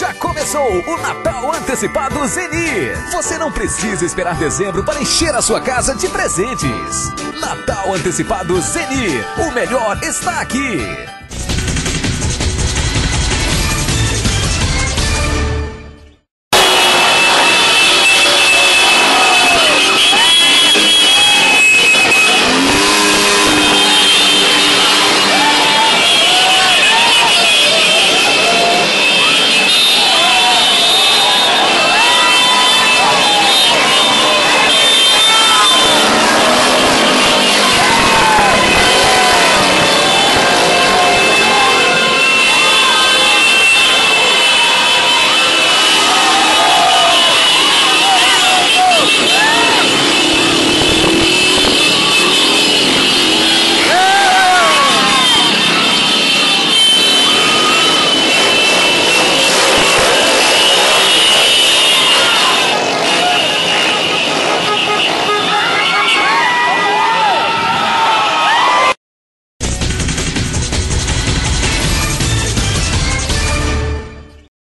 Já começou o Natal Antecipado Zenir. Você não precisa esperar dezembro para encher a sua casa de presentes. Natal Antecipado Zenir. O melhor está aqui.